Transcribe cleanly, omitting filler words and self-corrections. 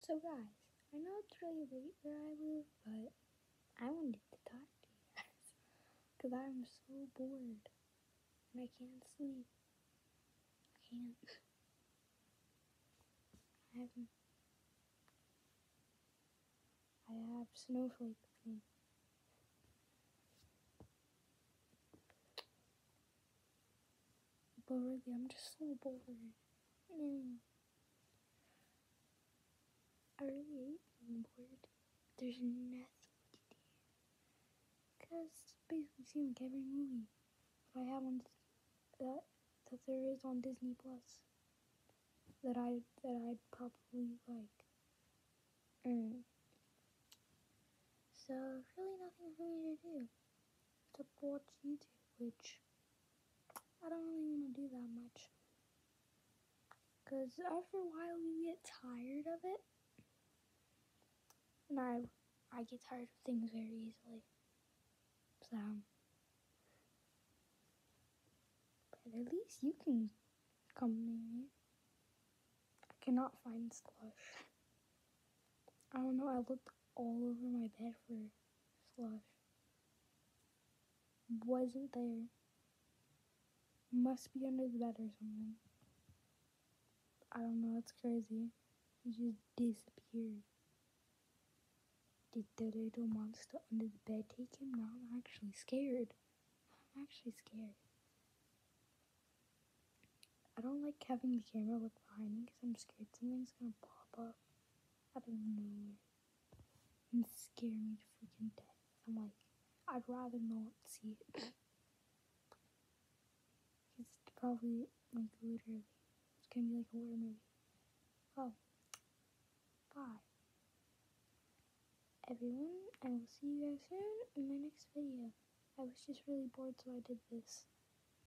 So guys, I know it's really late where I live, but I wanted to talk to you guys because I'm so bored and I can't sleep. I can't. I have Snowflake with me. But really, I'm just so bored. I really hate being bored. There's nothing to do. Because it's basically seems like every movie that I have on that there is on Disney Plus that I'd probably like. So really nothing for me to do except watch YouTube, which I don't really want to do that much. Because after a while you get tired of it. And I get tired of things very easily. So, but at least you can come near me. I cannot find Slush. I don't know, I looked all over my bed for Slush. Wasn't there. Must be under the bed or something. I don't know, it's crazy. He just disappeared. Did the little monster under the bed take him? Now I'm actually scared. I don't like having the camera look behind me because I'm scared something's gonna pop up out of nowhere and scare me to freaking death. I'm like, I'd rather not see it. It's probably, like, literally, it's gonna be like a horror movie. Oh, bye. Everyone, I will see you guys soon in my next video. I was just really bored, so I did this.